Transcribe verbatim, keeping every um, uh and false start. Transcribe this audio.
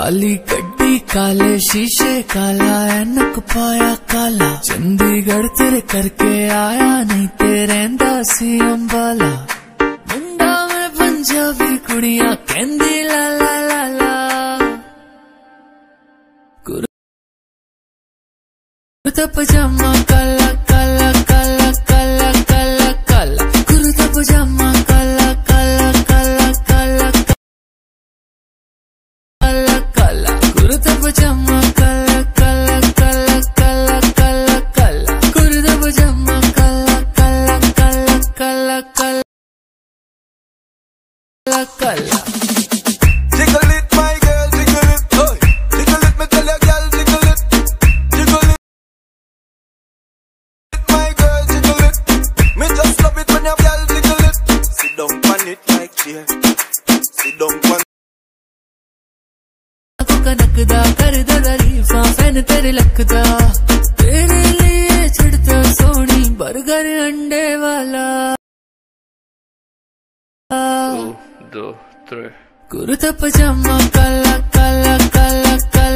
काली गड्डी काले शीशे काला ऐनक पाया काला चंडीगढ़ तेरे करके आया नहीं तेरे सी अंबाला मुंडा में पंजाबी कुड़ियां कहंदी ला ला ला ला कुर्ता पजामा काला काला काला काला काला काला कुर्ता पजामा काला काला काला काला काला काला कुर्ता पजामा काला काला काला काला काला काला कुर्ता पजामा काला काला काला काला काला काला Jiggle it, my girl, jiggle it, oh. Jiggle it, me tell ya, girl, jiggle it. Jiggle it, my girl, jiggle it. Me just love it when your girl jiggle it. Sit down on it like chair. Sit down on. कनकदा कर दा तारीफा fan तेरे लकदा तेरे लिए छड़ता Soni burger अंडे वाला दो, दो, त्रे कुर्ता पजामा काला काला काला काला